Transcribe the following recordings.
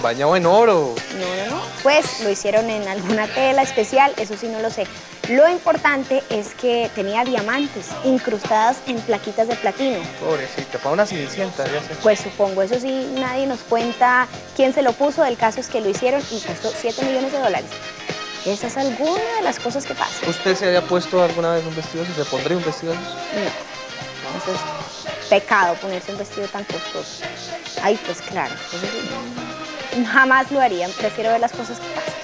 bañado en oro. No. Pues lo hicieron en alguna tela especial, eso sí no lo sé. Lo importante es que tenía diamantes incrustadas en plaquitas de platino. Pobrecita, para una cenicienta, ya sé. Pues supongo, eso sí, nadie nos cuenta quién se lo puso, el caso es que lo hicieron y costó $7 millones. Esa es alguna de las cosas que pasan. ¿Usted se había puesto alguna vez un vestido así? ¿Se pondría un vestido así? No, eso es pecado, ponerse un vestido tan costoso. Ay, pues claro, eso sí, jamás lo haría, prefiero ver las cosas que pasan.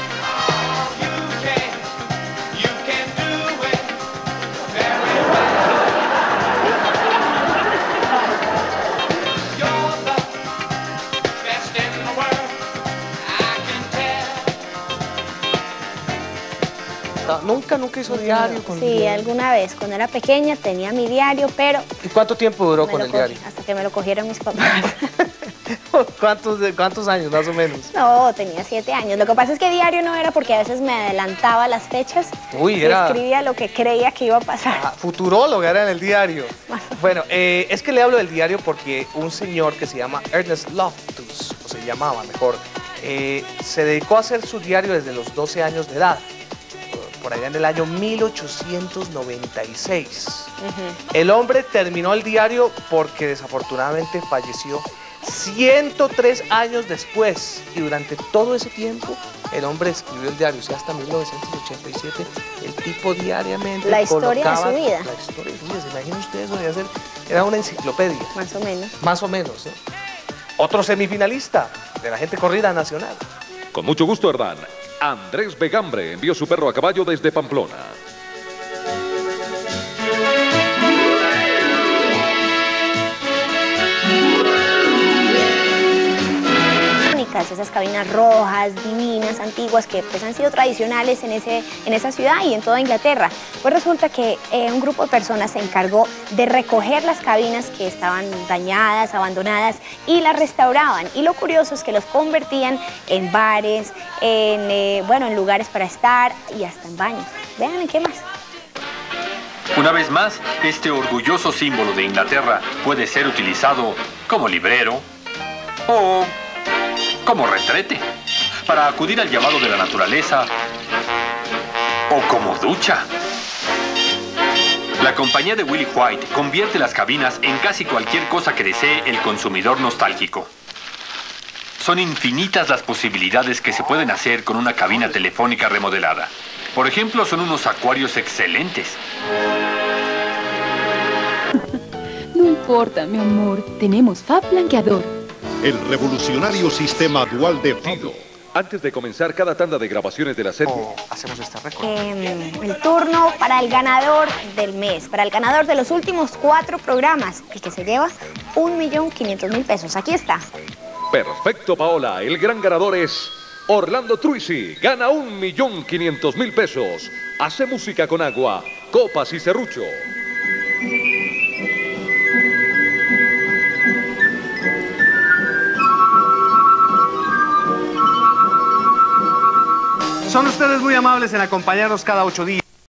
Nunca hizo diario con Sí, alguna vez, cuando era pequeña tenía mi diario, pero... ¿Y cuánto tiempo duró con el diario? Hasta que me lo cogieron mis papás. ¿Cuántos años más o menos? No, tenía 7 años. Lo que pasa es que diario no era porque a veces me adelantaba las fechas. Uy, escribía lo que creía que iba a pasar. Futuróloga era en el diario. Bueno, es que le hablo del diario porque un señor que se llama Ernest Loftus, o se llamaba mejor, se dedicó a hacer su diario desde los 12 años de edad, por allá en el año 1896. El hombre terminó el diario porque desafortunadamente falleció 103 años después, y durante todo ese tiempo el hombre escribió el diario, o sea, hasta 1987 el tipo diariamente la historia de su vida. La historia de su vida, ¿se imagina usted eso de hacer? Era una enciclopedia. Más o menos. Más o menos, ¿eh? Otro semifinalista de la gente corrida nacional. Con mucho gusto, Hernán. Andrés Begambre envió su perro a caballo desde Pamplona. Esas cabinas rojas, divinas, antiguas, que pues han sido tradicionales en esa ciudad y en toda Inglaterra. Pues resulta que un grupo de personas se encargó de recoger las cabinas que estaban dañadas, abandonadas, y las restauraban. Y lo curioso es que los convertían en bares, en lugares para estar y hasta en baños. Vean, ¿qué más? Una vez más, este orgulloso símbolo de Inglaterra puede ser utilizado como librero o como retrete, para acudir al llamado de la naturaleza o como ducha. La compañía de Willie White convierte las cabinas en casi cualquier cosa que desee el consumidor nostálgico. Son infinitas las posibilidades que se pueden hacer con una cabina telefónica remodelada. Por ejemplo, son unos acuarios excelentes. No importa, mi amor, tenemos Fab Blanqueador. El revolucionario sistema dual de Fido. Antes de comenzar cada tanda de grabaciones de la serie, hacemos este récord. El turno para el ganador del mes, para el ganador de los últimos 4 programas, el que se lleva $1.500.000. Aquí está. Perfecto, Paola. El gran ganador es Orlando Truisi. Gana $1.500.000. Hace música con agua, copas y serrucho. Son ustedes muy amables en acompañarnos cada 8 días.